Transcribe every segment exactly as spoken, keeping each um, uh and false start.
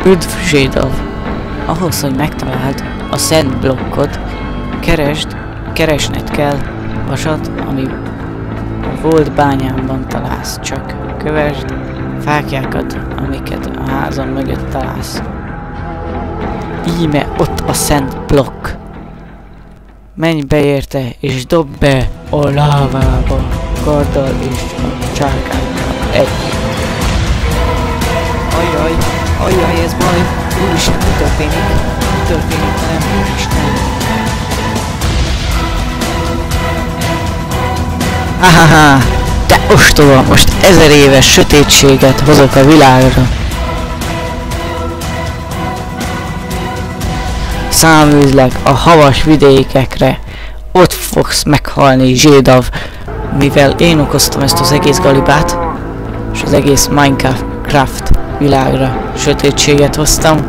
Üdv Zsédav! Ahhoz, hogy megtaláld a szent blokkot, keresd, keresned kell vasat, ami a volt bányámban találsz, csak kövesd fáklyákat, amiket a házam mögött találsz. Íme ott a szent blokk. Menj be érte, és dobd be a lávába, karddal és a csákáddal együtt. Ajjaj, ajjaj, ez baj! Úristen, mi történik? Mi történik velem? Úristen! Hahaha! Te ostoba! Most ezer éves sötétséget hozok a világra! Száműzlek a havas vidékekre! Ott fogsz meghalni, Zsédav! Mivel én okoztam ezt az egész galibát, és az egész Minecraft világra sötétséget hoztam,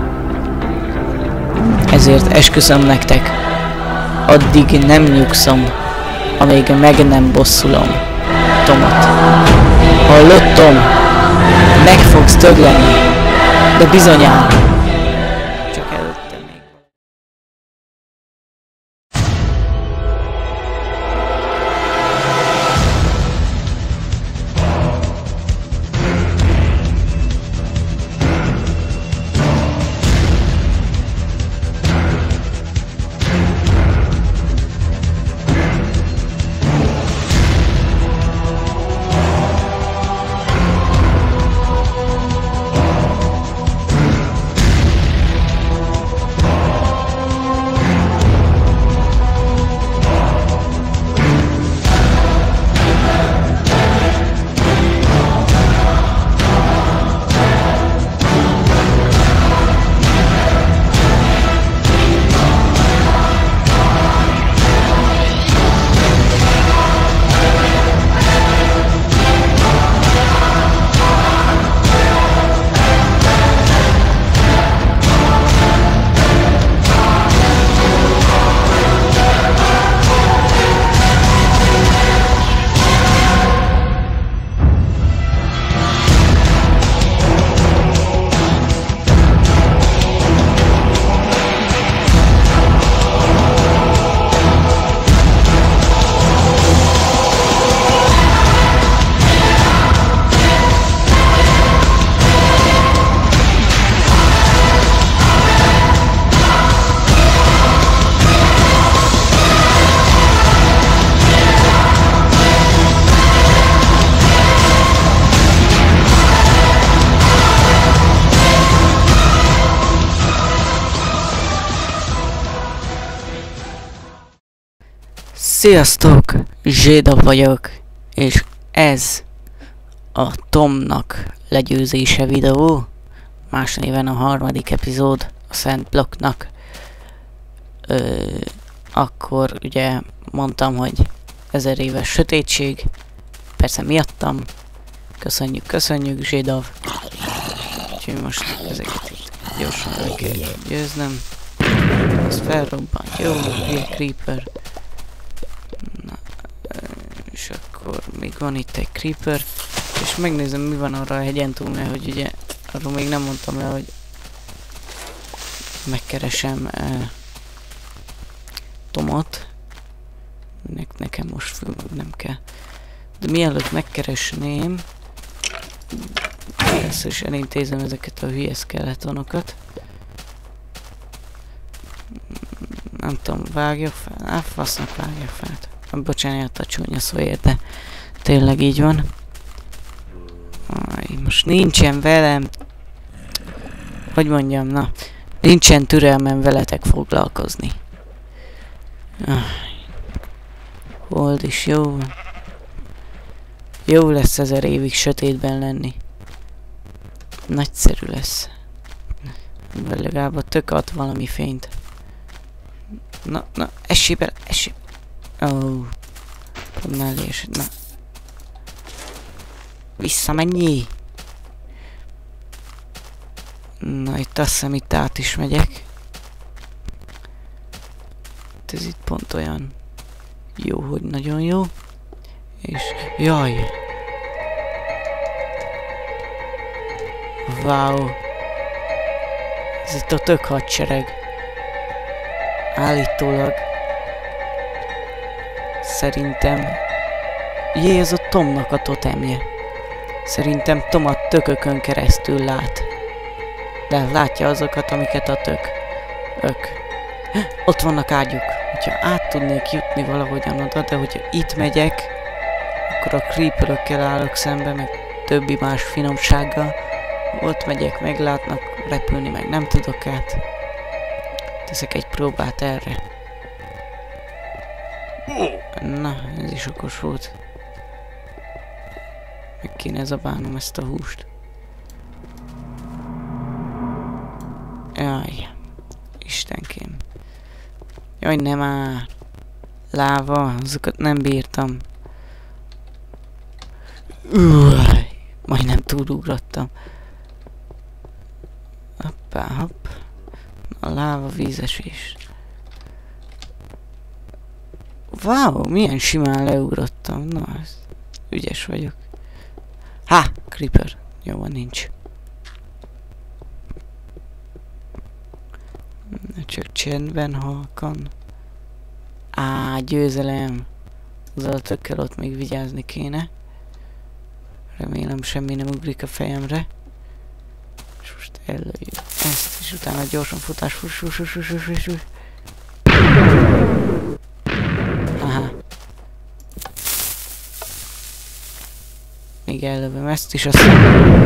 ezért esküszöm nektek, addig nem nyugszom, amíg meg nem bosszulom Tomot. Hallottom? Meg fogsz dögleni, de bizonyán. Csak előtte még. Sziasztok! Zsédav vagyok, és ez a Tomnak legyőzése videó, más néven a harmadik epizód a Szent Blokknak. Ö, akkor ugye mondtam, hogy ezer éves sötétség, persze miattam, köszönjük, köszönjük Zsédav. Úgyhogy most ezeket itt gyorsan el kell győznöm. Ez felrobban, jó, egy creeper. És akkor még van itt egy creeper, és megnézem mi van arra a hegyen túl, mert hogy ugye arról még nem mondtam le, hogy megkeresem eh, Tomot. Ne nekem most föl nem kell. De mielőtt megkeresném, ezt is elintézem ezeket a hülye skeletonokat. Nem tudom, vágja fel? Á, fasznak vágja fel. Bocsánat a csúnya szóért, de tényleg így van. Aj, most nincsen velem, hogy mondjam, na, nincsen türelmem veletek foglalkozni. Aj, hold is jó. Jó lesz ezer évig sötétben lenni. Nagyszerű lesz. Vagy legalább a tök ad valami fényt. Na, na, essé bele, essé. Ó, oh, mellé és na. Visszamenjé! Na, itt azt hiszem, itt át is megyek. Ez itt pont olyan jó, hogy nagyon jó. És jaj! Wow! Ez itt a tök hadsereg. Állítólag. Szerintem... Jé, ez a Tomnak a totemje. Szerintem Tom a tökökön keresztül lát. De látja azokat, amiket a tök. Ök. Ott vannak ágyuk. Hogyha át tudnék jutni valahogyan oda, de hogyha itt megyek, akkor a creeperökkel állok szembe, meg többi más finomsággal. Ott megyek, meglátnak, repülni meg nem tudok át. Teszek egy próbát erre. Na, ez is okos volt. Meg kéne zabálnom ezt a húst. Jaj. Istenkém. Jaj, nem már. Láva, azokat nem bírtam. Új, majdnem túlugrottam. Hoppá, hopp. A láva vízesés. Wow, milyen simán leugrottam. Na, ez ügyes vagyok. Ha, creeper. Jó van, nincs. Csak csendben halkan. Á, győzelem. Azzal a tökkel ott még vigyázni kéne. Remélem semmi nem ugrik a fejemre. És most előjük ezt, és utána gyorsan futás. Fus, fus, fus, fus, fus, fus. Aha. Még előbb ezt is, aztán...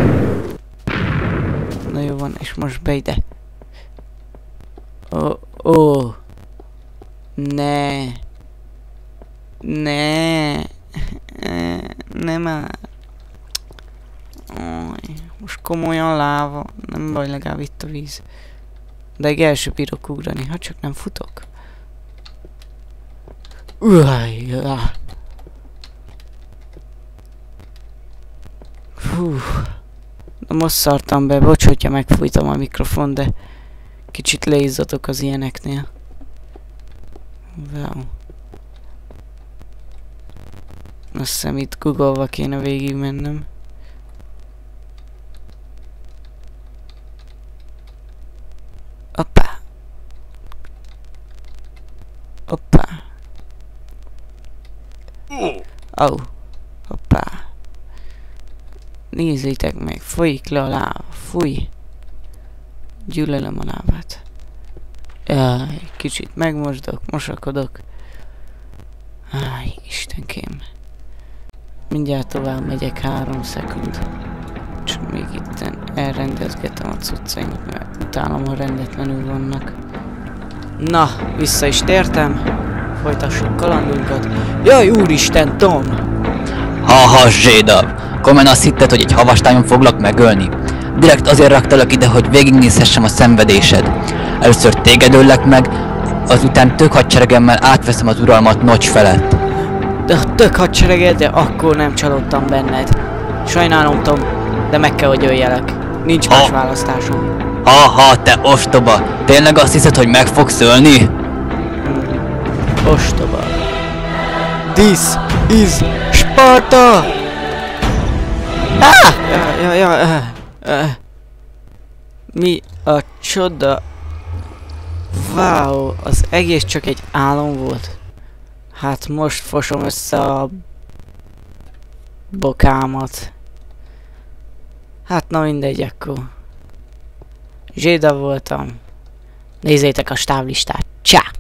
Na jó van, és most be ide. Ó, ó. Ne. Ne. Ne már. Oj, most komolyan láva. Nem baj, legalább itt a víz. De egy első bírok ugrani, ha csak nem futok. Uaj, Hú. Na most szartam be, bocs, hogyha megfújtam a mikrofon, de kicsit leizzatok az ilyeneknél. Wow. Azt hiszem itt googolva kéne végig mennem. Hoppá. Hoppá. Au. Oh. Hoppá. Nézzétek meg, folyik le a láva. Fúj. Gyűlölöm a lávát. Jaj, kicsit megmosdok, mosakodok. Áj, Istenkém. Mindjárt tovább megyek, három szekund. Csak még itten elrendezgetem a cuccaimat, mert utálom, ha rendetlenül vannak. Na, vissza is tértem. Folytassuk kalandunkat. Jaj, úristen, Tom! Ha-ha, Zsédav! Komolyan azt hitted, hogy egy havastányon foglak megölni? Direkt azért raktalak ide, hogy végignézhessem a szenvedésed. Először téged öllek meg, azután tök hadseregemmel átveszem az uralmat Notch felett. De a tök hadsereged, de akkor nem csalódtam benned. Sajnálom, Tom, de meg kell, hogy öljelek. Nincs ha. más választásom. Ha-ha, te ostoba! Tényleg azt hiszed, hogy meg fogsz ölni? Hmm. Ostoba. This is Sparta! Ah! Ja, ja, ja, uh, uh. Mi a csoda? Wow, az egész csak egy álom volt. Hát most fosom össze a bokámat. Hát na mindegy, akkor. Zséda voltam. Nézzétek a stáblistát. Csá!